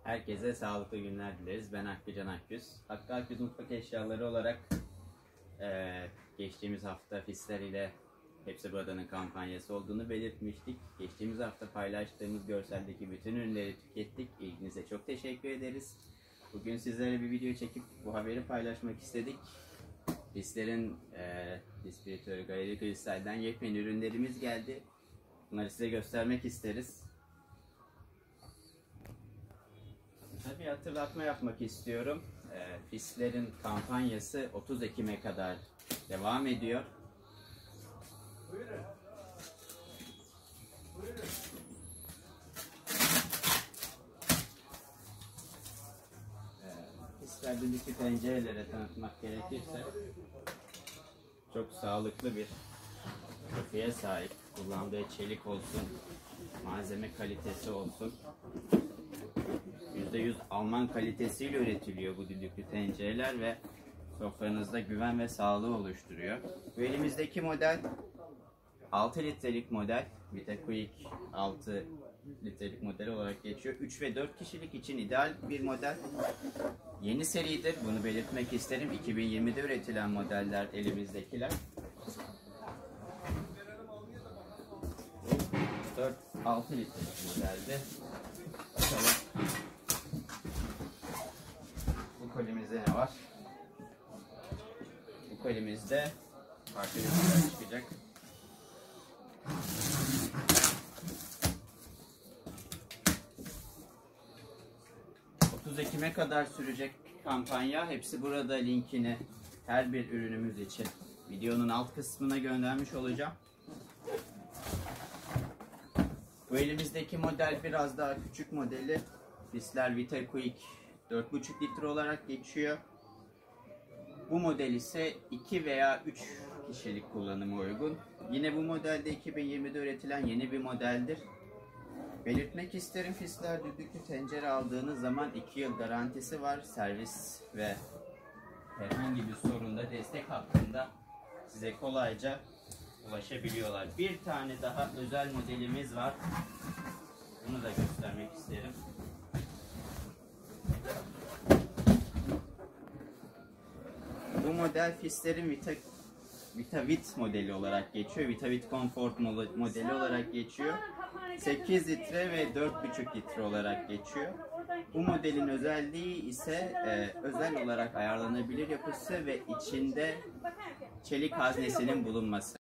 Herkese sağlıklı günler dileriz. Ben Hakkı Can Akgüz. Hakkı Akgüz Mutfak Eşyaları olarak geçtiğimiz hafta Fisler ile Hepsi Burada'nın kampanyası olduğunu belirtmiştik. Geçtiğimiz hafta paylaştığımız görseldeki bütün ürünleri tükettik. İlginize çok teşekkür ederiz. Bugün sizlere bir video çekip bu haberi paylaşmak istedik. Fisler'in distribütörü Galeri Kristal'den yepyeni ürünlerimiz geldi. Bunları size göstermek isteriz. Bir hatırlatma yapmak istiyorum. Fisler'in kampanyası 30 Ekim'e kadar devam ediyor. Buyurun. Buyurun. Fisler düdüklü tencerelere tanıtmak gerekirse çok sağlıklı bir köpüğe sahip. Kullandığı çelik olsun, malzeme kalitesi olsun. %100 Alman kalitesiyle üretiliyor bu düdüklü tencereler ve sofranızda güven ve sağlığı oluşturuyor. Bu elimizdeki model 6 litrelik model. Vitaquick 6 litrelik model olarak geçiyor. 3 ve 4 kişilik için ideal bir model. Yeni seridir. Bunu belirtmek isterim. 2020'de üretilen modeller elimizdekiler. 4-6 litrelik modeldi. Bakalım. Bu kolimizde ne var? Bu kolimizde farklı ürünler çıkacak. Ekim'e kadar sürecek kampanya. Hepsi burada linkini her bir ürünümüz için videonun alt kısmına göndermiş olacağım. Bu elimizdeki model biraz daha küçük modeli. Fisler Vitaquick 4,5 litre olarak geçiyor. Bu model ise 2 veya 3 kişilik kullanıma uygun. Yine bu modelde 2020'de üretilen yeni bir modeldir. Belirtmek isterim, Fisler düdüklü tencere aldığınız zaman 2 yıl garantisi var. Servis ve herhangi bir sorunda destek hakkında size kolayca ulaşabiliyorlar. Bir tane daha özel modelimiz var. Bunu da göstermek isterim. Bu model Fisler'in VitaVit modeli olarak geçiyor. VitaVit Comfort modeli olarak geçiyor. 8 litre ve 4,5 litre olarak geçiyor. Bu modelin özelliği ise özel olarak ayarlanabilir yapısı ve içinde çelik haznesinin bulunması.